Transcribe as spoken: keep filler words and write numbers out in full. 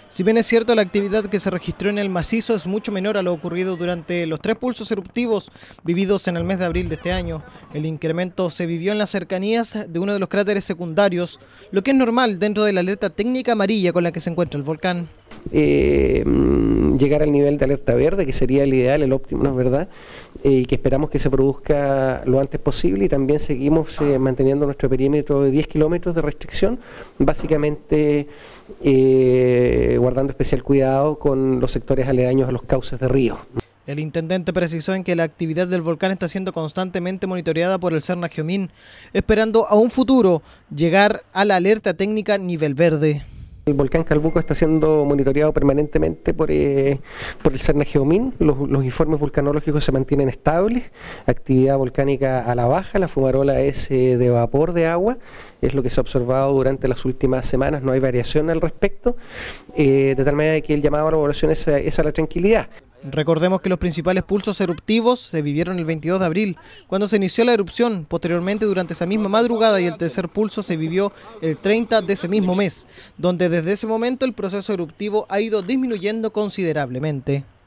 Si bien es cierto, la actividad que se registró en el macizo es mucho menor a lo ocurrido durante los tres pulsos eruptivos vividos en el mes de abril de este año. El incremento se vivió en las cercanías de uno de los cráteres secundarios, lo que es normal dentro de la alerta técnica amarilla con la que se encuentra el volcán. Eh, llegar al nivel de alerta verde, que sería el ideal, el óptimo, ¿no es verdad? Eh, y que esperamos que se produzca lo antes posible, y también seguimos eh, manteniendo nuestro perímetro de diez kilómetros de restricción, básicamente eh, guardando especial cuidado con los sectores aledaños a los cauces de río. El intendente precisó en que la actividad del volcán está siendo constantemente monitoreada por el Cernagiomín, esperando a un futuro llegar a la alerta técnica nivel verde. El volcán Calbuco está siendo monitoreado permanentemente por, eh, por el Cernagiomín. Los, los informes vulcanológicos se mantienen estables, actividad volcánica a la baja, la fumarola es eh, de vapor de agua, es lo que se ha observado durante las últimas semanas, no hay variación al respecto, eh, de tal manera que el llamado a la población es, es a la tranquilidad. Recordemos que los principales pulsos eruptivos se vivieron el veintidós de abril, cuando se inició la erupción. Posteriormente, durante esa misma madrugada, y el tercer pulso se vivió el treinta de ese mismo mes, donde desde ese momento el proceso eruptivo ha ido disminuyendo considerablemente.